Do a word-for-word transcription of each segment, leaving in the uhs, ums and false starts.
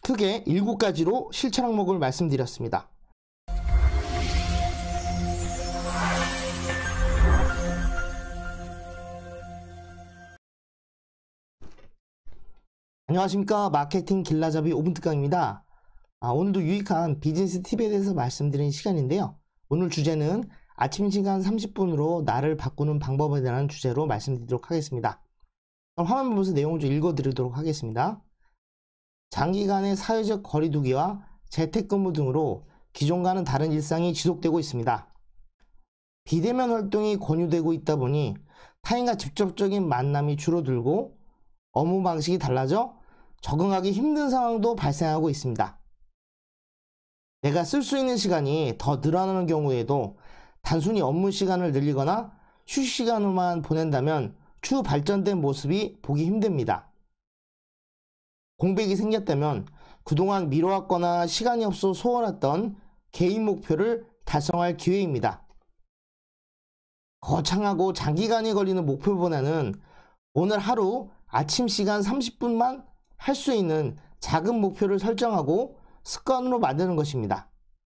크게 일곱 가지로 실천 항목을 말씀드렸습니다. 안녕하십니까. 마케팅 길라잡이 오 분 특강입니다. 아, 오늘도 유익한 비즈니스 팁에 대해서 말씀드리는 시간인데요. 오늘 주제는 아침 시간 삼십 분으로 나를 바꾸는 방법에 대한 주제로 말씀드리도록 하겠습니다. 그럼 화면 보면서 내용을 좀 읽어드리도록 하겠습니다. 장기간의 사회적 거리두기와 재택근무 등으로 기존과는 다른 일상이 지속되고 있습니다. 비대면 활동이 권유되고 있다 보니 타인과 직접적인 만남이 줄어들고 업무 방식이 달라져 적응하기 힘든 상황도 발생하고 있습니다. 내가 쓸 수 있는 시간이 더 늘어나는 경우에도 단순히 업무 시간을 늘리거나 휴식 시간으로만 보낸다면 추후 발전된 모습이 보기 힘듭니다. 공백이 생겼다면 그동안 미뤄왔거나 시간이 없어 소홀했던 개인 목표를 달성할 기회입니다. 거창하고 장기간이 걸리는 목표보다는 오늘 하루 아침 시간 삼십 분만 할 수 있는 작은 목표를 설정하고 습관으로 만드는 것입니다.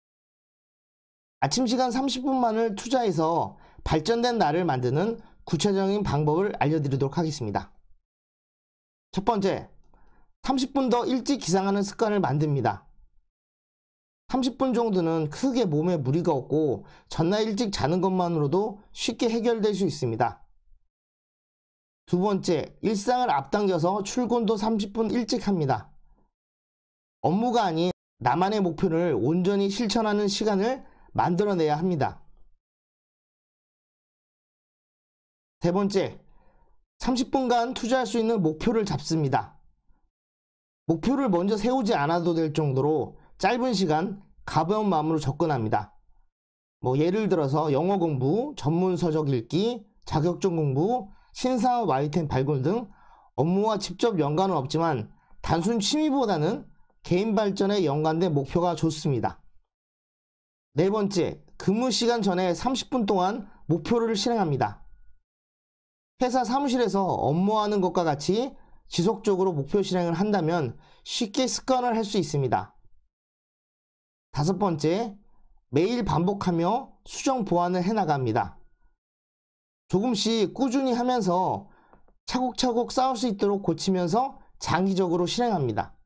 아침 시간 삼십 분만을 투자해서 발전된 나를 만드는 구체적인 방법을 알려드리도록 하겠습니다. 첫 번째, 삼십 분 더 일찍 기상하는 습관을 만듭니다. 삼십 분 정도는 크게 몸에 무리가 없고 전날 일찍 자는 것만으로도 쉽게 해결될 수 있습니다. 두 번째, 일상을 앞당겨서 출근도 삼십 분 일찍 합니다. 업무가 아닌 나만의 목표를 온전히 실천하는 시간을 만들어내야 합니다. 세 번째, 삼십 분간 투자할 수 있는 목표를 잡습니다. 목표를 먼저 세우지 않아도 될 정도로 짧은 시간, 가벼운 마음으로 접근합니다. 뭐 예를 들어서 영어 공부, 전문 서적 읽기, 자격증 공부, 신사업 아이템 발굴 등 업무와 직접 연관은 없지만 단순 취미보다는 개인 발전에 연관된 목표가 좋습니다. 네 번째, 근무 시간 전에 삼십 분 동안 목표를 실행합니다. 회사 사무실에서 업무하는 것과 같이 지속적으로 목표 실행을 한다면 쉽게 습관을 할 수 있습니다. 다섯 번째, 매일 반복하며 수정 보완을 해나갑니다. 조금씩 꾸준히 하면서 차곡차곡 쌓을 수 있도록 고치면서 장기적으로 실행합니다.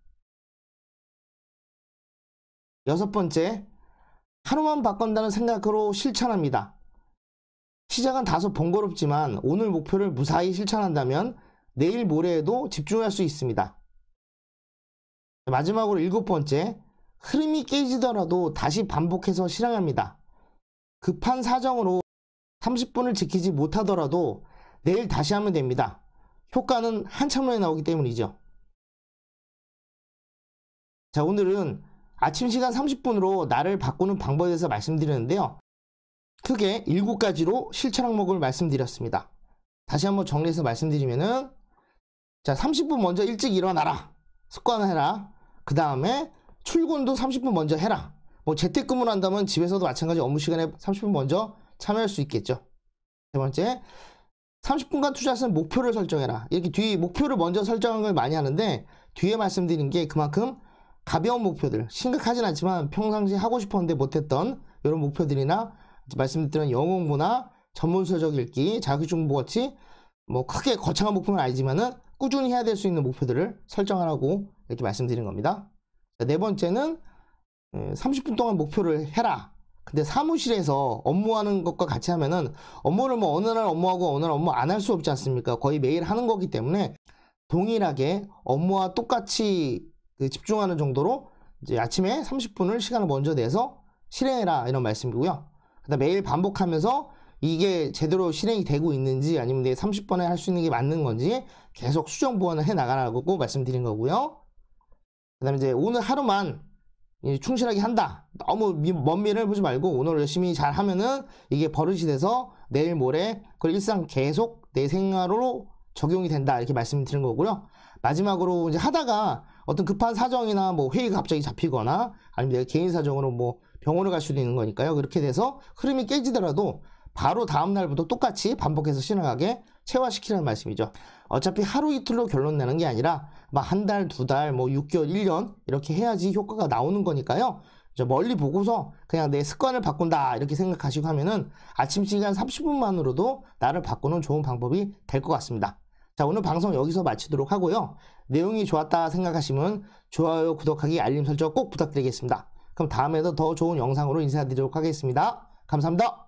여섯 번째, 하루만 바꾼다는 생각으로 실천합니다. 시작은 다소 번거롭지만 오늘 목표를 무사히 실천한다면 내일 모레에도 집중할 수 있습니다. 마지막으로 일곱 번째, 흐름이 깨지더라도 다시 반복해서 실행합니다. 급한 사정으로 삼십 분을 지키지 못하더라도 내일 다시 하면 됩니다. 효과는 한참 후에 나오기 때문이죠. 자, 오늘은 아침 시간 삼십 분으로 나를 바꾸는 방법에 대해서 말씀드렸는데요. 크게 일곱 가지로 실천 항목을 말씀드렸습니다. 다시 한번 정리해서 말씀드리면은, 자, 삼십 분 먼저 일찍 일어나라. 습관을 해라. 그 다음에 출근도 삼십 분 먼저 해라. 뭐 재택근무를 한다면 집에서도 마찬가지 업무 시간에 삼십 분 먼저 참여할 수 있겠죠. 세 번째, 삼십 분간 투자해서 목표를 설정해라. 이렇게 뒤에 목표를 먼저 설정하는 걸 많이 하는데 뒤에 말씀드린 게 그만큼 가벼운 목표들, 심각하진 않지만 평상시에 하고 싶었는데 못했던 이런 목표들이나 말씀드린 영어 공부나 전문 서적 읽기, 자격증 공부 같이 뭐 크게 거창한 목표는 아니지만은 꾸준히 해야 될 수 있는 목표들을 설정하라고 이렇게 말씀드린 겁니다. 네 번째는 삼십 분 동안 목표를 해라. 근데 사무실에서 업무하는 것과 같이 하면은 업무를 뭐 어느 날 업무하고 어느 날 업무 안 할 수 없지 않습니까? 거의 매일 하는 거기 때문에 동일하게 업무와 똑같이 그 집중하는 정도로 이제 아침에 삼십 분을 시간을 먼저 내서 실행해라 이런 말씀이고요. 그다음 매일 반복하면서 이게 제대로 실행이 되고 있는지 아니면 내 삼십 번에 할 수 있는 게 맞는 건지 계속 수정 보완을 해 나가라고 말씀드린 거고요. 그다음에 이제 오늘 하루만 충실하게 한다. 너무 먼 미래를 보지 말고 오늘 열심히 잘 하면은 이게 버릇이 돼서 내일 모레 그걸 일상 계속 내 생활로 적용이 된다. 이렇게 말씀드린 거고요. 마지막으로 이제 하다가 어떤 급한 사정이나 뭐 회의가 갑자기 잡히거나 아니면 내가 개인 사정으로 뭐 병원을 갈 수도 있는 거니까요. 그렇게 돼서 흐름이 깨지더라도 바로 다음 날부터 똑같이 반복해서 실행하게 체화시키라는 말씀이죠. 어차피 하루 이틀로 결론 내는 게 아니라 막 한 달, 두 달, 뭐 육 개월, 일 년 이렇게 해야지 효과가 나오는 거니까요. 멀리 보고서 그냥 내 습관을 바꾼다 이렇게 생각하시고 하면은 아침 시간 삼십 분만으로도 나를 바꾸는 좋은 방법이 될 것 같습니다. 자, 오늘 방송 여기서 마치도록 하고요. 내용이 좋았다 생각하시면 좋아요, 구독하기, 알림 설정 꼭 부탁드리겠습니다. 그럼 다음에도 더 좋은 영상으로 인사드리도록 하겠습니다. 감사합니다.